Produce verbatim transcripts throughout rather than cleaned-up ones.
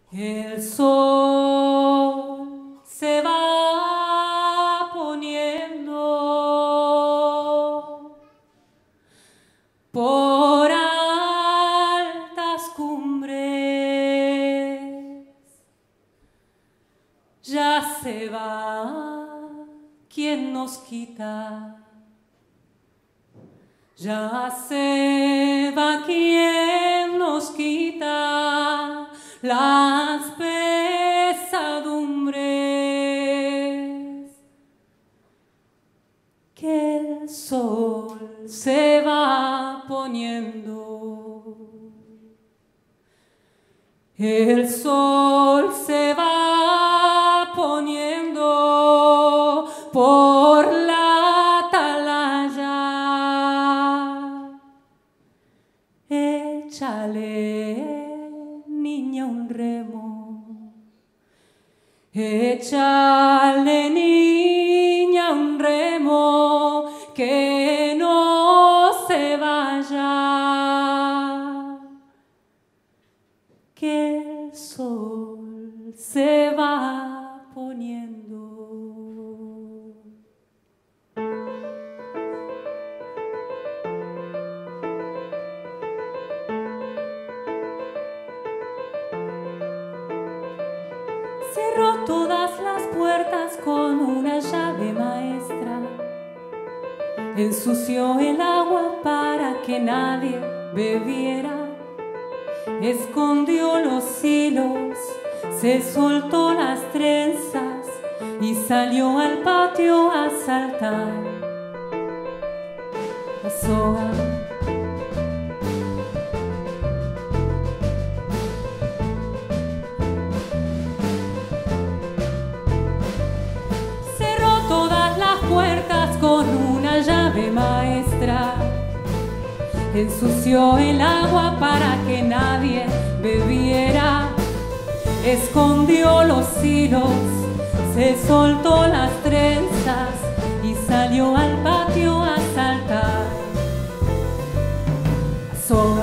El sol se va poniendo por altas cumbres, ya se va quien nos quita, ya se va quien nos quita las pesadumbres, que el sol se va poniendo, el sol se va poniendo por la atalaya. Échale, niña, un remo, échale, niña, un remo, que no se vaya, que el sol se va poniendo. Cerró todas las puertas con una llave maestra, ensució el agua para que nadie bebiera, escondió los hilos, se soltó las trenzas y salió al patio a saltar la soga. Puertas con una llave maestra, ensució el agua para que nadie bebiera, escondió los hilos, se soltó las trenzas y salió al patio a saltar a soga.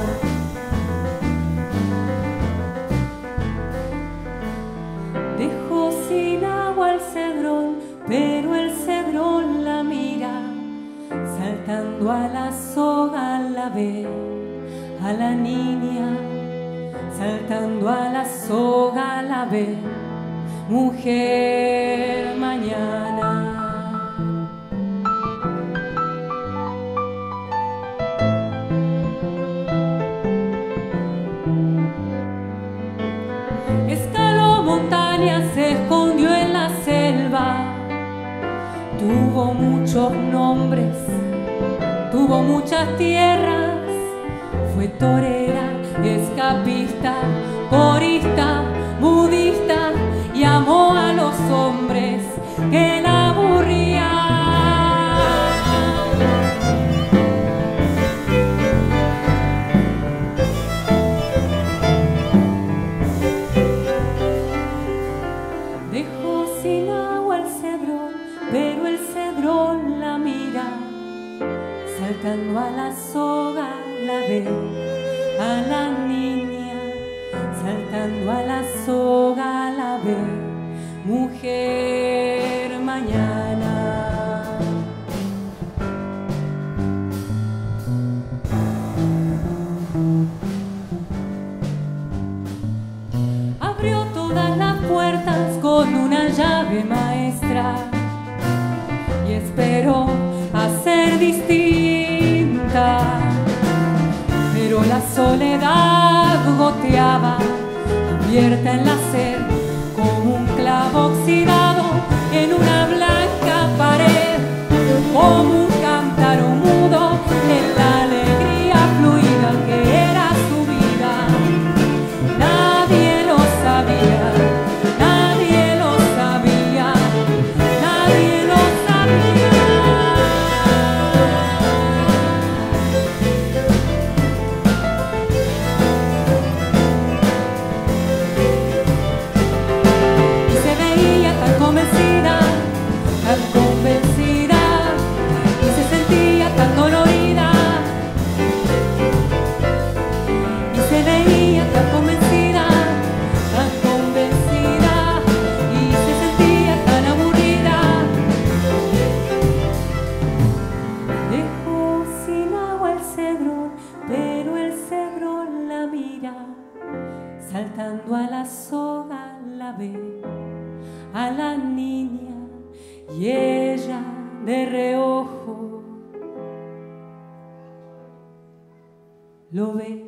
Dejó sin agua el cedrón, pero el cedrón la mira, saltando a la soga la ve, a la niña, saltando a la soga la ve, mujer mañana. Escaló montañas, se escondió en la selva, tuvo muchos nombres, tuvo muchas tierras, fue torera, escapista, corista, budista, y amó a los hombres que la aburrían. Dejó sin agua el cedrón, pero el cedrón la mira, saltando a la soga la ve, a la niña, saltando a la soga la ve, mujer mañana. Abrió todas las puertas con una llave maestra y esperó a ser distinta, pero la soledad goteaba, abierta en la sed, como un clavo oxidado en una blanca pared, como un cántaro mudo en la alegría fluida que era su vida. Nadie lo sabía, nadie lo sabía, nadie lo sabía. y ella de reojo lo ve.